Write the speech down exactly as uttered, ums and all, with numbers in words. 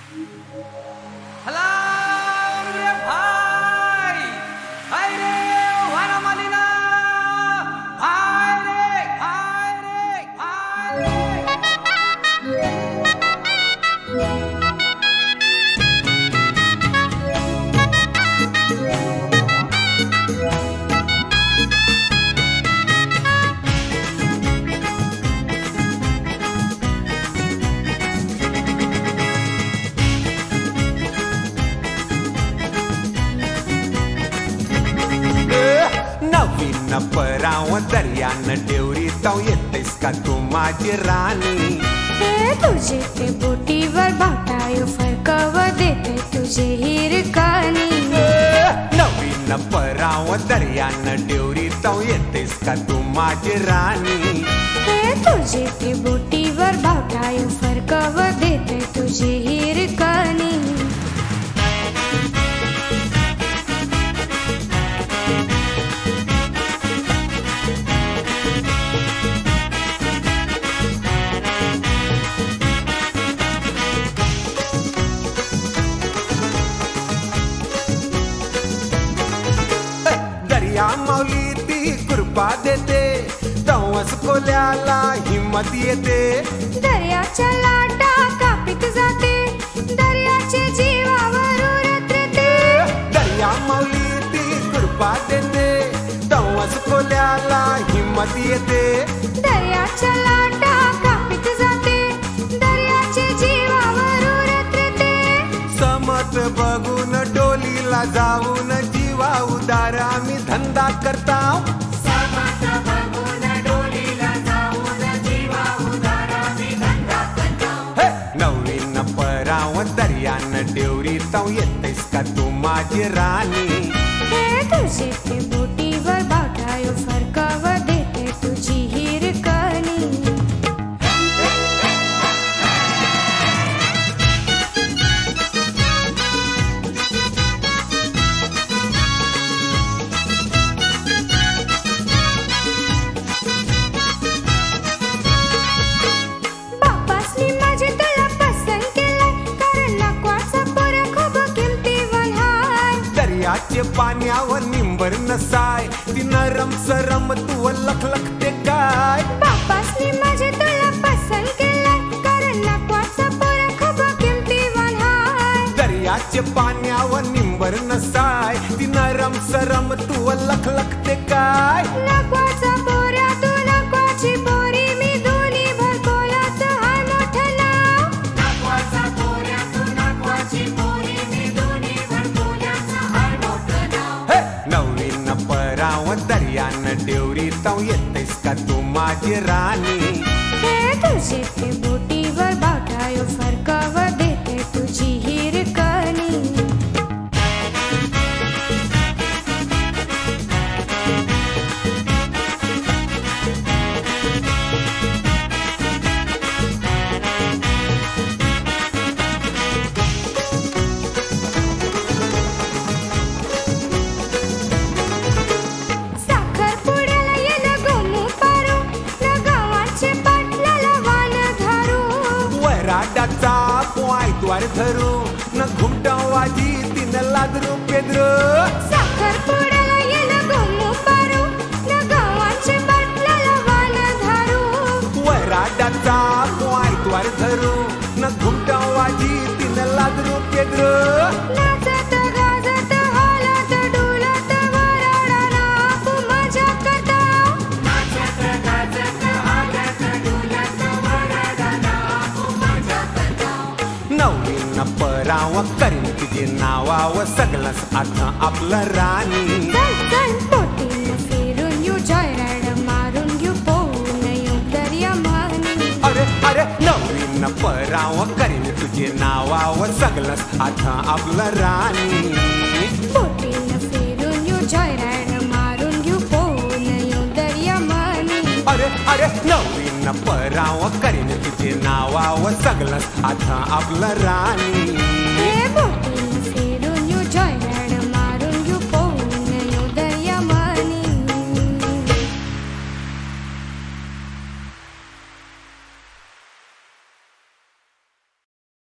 हलाल रे भाई, हाय रे वनमालिना, हाय रे, हाय रे, हाय रे। नवीन पराव दर्यानं डेवरीताव येतेस का तू माझी राणी? हे तुझे ते बोटीवर भाटायो फरकव देते तुझे हिरकानी. नवीन पराव दर्यानं डेवरीताव येतेस का तू माझी राणी? हे तुझे ते बोटीवर भाटायो फरकव देते तुझे हिरकानी. दर्या माऊली ती कृपा देते, तवस कोल्याला हिम्मत येते. दर्याच्या लाटा कापित जाते, दर्याचे जीवावर उरते. दर्या माऊली ती कृपा देते, तवस कोल्याला हिम्मत येते. दर्याच्या लाटा कापित जाते, दर्याचे जीवावर उरते. समत बघून डोलीला जाऊन जीवा उदार आम्ही धंदा करताव. समत बघून डोलीला जाऊन जीवा उदार आम्ही धंदा करताव. हे नवीन पराव दर्यानं डेवरीताव येतेस का तू माझी राणी? हे तुझे ते बोटीवर भाटायो फरकव देते तुझी हिरकानी. बापासनी माझे तुला पसंत केलंय, कारण नकवाचा पोर खूप किमतीवान हाय. दर्याचे पाण्यावर निंबर नसाय, ती नरम सरम तू लख लखते काय? बापासनी माझे तुला पसंत केलंय, कारण नकवाचा पोर खूप किमतीवान हाय. दर्याचे पाण्यावर निंबर नसाय, ती नरम सरम तू लख लखते काय? नकवाचा पोरा तू नकवाची पोरी, मी दोन्ही भरकोलाचं हाय मोठं नाव. नकवाचा पोऱ्या तू नकवाची पोरी, मी दोन्ही भरकोल्याचं हाय मोठं नाव. हे नवीन पराव दर्यानं डेवरीताव येतेस का तू माझी राणी? हे तुझे ते बोटीवर भाटायो फरकव देते तुझी हिरकानी. साखरपुड्याला येणं गोमू पारू, न गावाचे पाटलाला वान धारू. वराडाचा पोय द्वार धरू, न घुमटावाजी तीन लादरू पेद्र. साखरपुड्याला येणं गोमू पारू, न गावाचे पाटलाला वान धारू. वराडाचा पोय द्वार धरू, न घुमटावाजी तीन लादरू पेद्र. नाचत गाजत हालत डुलत वराडाला आपू मजा करताव. नाचत गाजत हालत डुलत वराडाला आपू मजा करताव. नवीन पराव करीन तुझे नावाव सगळंच आता आपलं राणी. चल चल बोटीनं फिरून येऊ, जॉयराइड मारून घेऊ, पोहून येऊ दर्यामानी. अरे अरे नवीन पराव करीन तुझे नावाव सगळंच आता आपलं राणी. बोटीनं फिरून येऊ, जॉयराइड मारून घेऊ, पोहून येऊ दर्यामानी. अरे अरे नवीन पराव करीन तुझे नावाव सगळंच आता आपलं राणी. हे बोटी